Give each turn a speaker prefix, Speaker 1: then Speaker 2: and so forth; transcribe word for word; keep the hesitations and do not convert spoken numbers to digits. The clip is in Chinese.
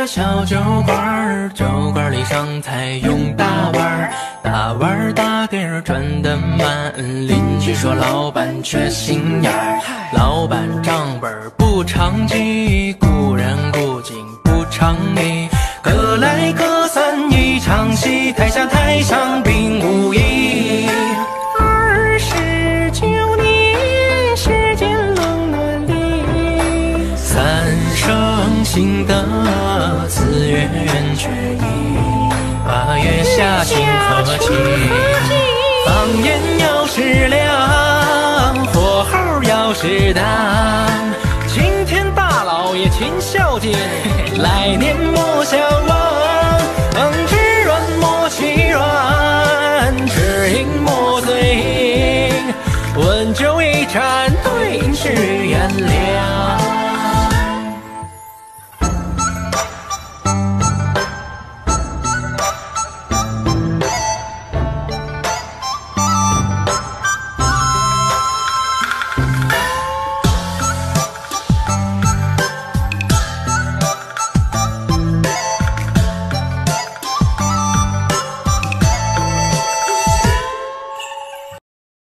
Speaker 1: 家小酒馆，酒馆里上菜用大碗，大碗大给儿转得慢。邻居说老板缺心眼儿，老板账本不常记，故人故景不常理，各来各散一场戏，台下台上并无意。二十九年世间冷暖离，三生幸得四月圆缺一，八月下晴可期。放眼要是亮，火候要是当，今天大老爷勤孝敬，来年莫相忘。知软莫欺软，知饮莫醉饮，温酒一盏对饮诗。